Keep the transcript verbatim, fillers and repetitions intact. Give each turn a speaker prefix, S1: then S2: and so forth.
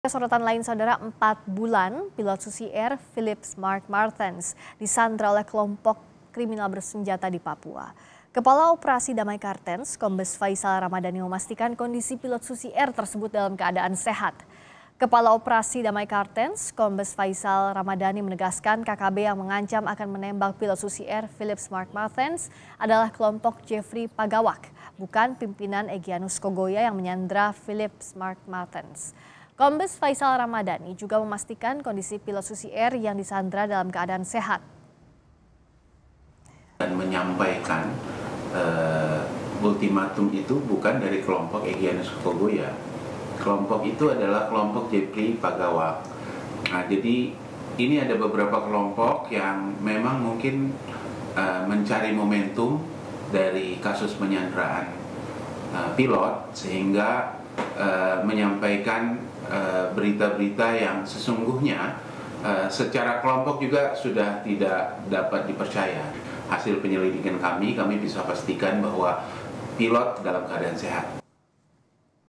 S1: Sorotan lain, saudara, empat bulan pilot Susi Air Philips Mark Martens disandra oleh kelompok kriminal bersenjata di Papua. Kepala Operasi Damai Kartens, Kombes Faisal Ramadhani, memastikan kondisi pilot Susi Air tersebut dalam keadaan sehat. Kepala Operasi Damai Kartens, Kombes Faisal Ramadhani, menegaskan K K B yang mengancam akan menembak pilot Susi Air Philips Mark Martens adalah kelompok Jeffrey Pagawak, bukan pimpinan Egyanus Kogoya yang menyandra Philips Mark Martens. Kombes Faisal Ramadhani juga memastikan kondisi pilot Susi Air yang disandra dalam keadaan sehat.
S2: Dan menyampaikan uh, ultimatum itu bukan dari kelompok Egyanus Kogoya. Kelompok itu adalah kelompok Jeffrey Pagawak. Nah, jadi ini ada beberapa kelompok yang memang mungkin uh, mencari momentum dari kasus penyanderaan uh, pilot sehingga uh, menyampaikan berita-berita uh, yang sesungguhnya uh, secara kelompok juga sudah tidak dapat dipercaya. Hasil penyelidikan kami, kami bisa pastikan bahwa pilot dalam keadaan sehat.